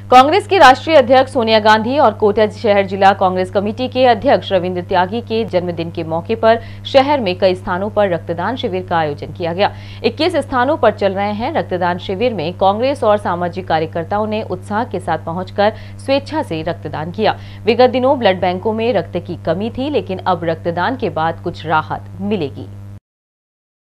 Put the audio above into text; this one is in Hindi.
कांग्रेस की राष्ट्रीय अध्यक्ष सोनिया गांधी और कोटा शहर जिला कांग्रेस कमेटी के अध्यक्ष रविंद्र त्यागी के जन्मदिन के मौके पर शहर में कई स्थानों पर रक्तदान शिविर का आयोजन किया गया। 21 स्थानों पर चल रहे हैं रक्तदान शिविर में कांग्रेस और सामाजिक कार्यकर्ताओं ने उत्साह के साथ पहुंचकर स्वेच्छा से रक्तदान किया। विगत दिनों ब्लड बैंकों में रक्त की कमी थी, लेकिन अब रक्तदान के बाद कुछ राहत मिलेगी।